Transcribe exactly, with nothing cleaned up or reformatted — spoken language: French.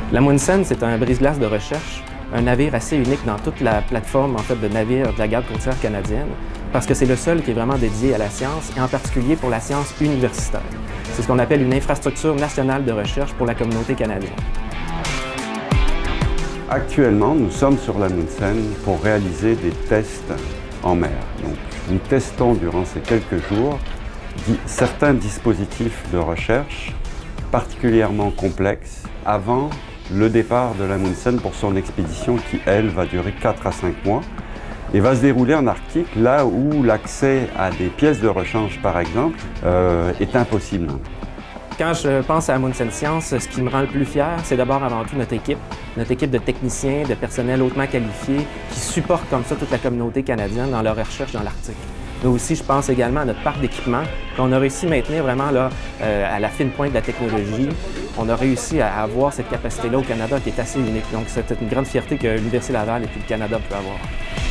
L'Amundsen, c'est un brise-glace de recherche, un navire assez unique dans toute la plateforme en fait, de navires de la Garde côtière canadienne, parce que c'est le seul qui est vraiment dédié à la science, et en particulier pour la science universitaire. C'est ce qu'on appelle une infrastructure nationale de recherche pour la communauté canadienne. Actuellement, nous sommes sur l'Amundsen pour réaliser des tests en mer. Donc, nous testons durant ces quelques jours certains dispositifs de recherche particulièrement complexes avant le départ de l'Amundsen pour son expédition qui, elle, va durer quatre à cinq mois et va se dérouler en Arctique, là où l'accès à des pièces de rechange, par exemple, euh, est impossible. Quand je pense à Amundsen Science, ce qui me rend le plus fier, c'est d'abord avant tout notre équipe, notre équipe de techniciens, de personnel hautement qualifié qui supportent comme ça toute la communauté canadienne dans leur recherche dans l'Arctique. Mais aussi, je pense également à notre parc d'équipement qu'on a réussi à maintenir vraiment là, euh, à la fine pointe de la technologie. On a réussi à avoir cette capacité-là au Canada qui est assez unique. Donc, c'est une grande fierté que l'Université Laval et puis le Canada peut avoir.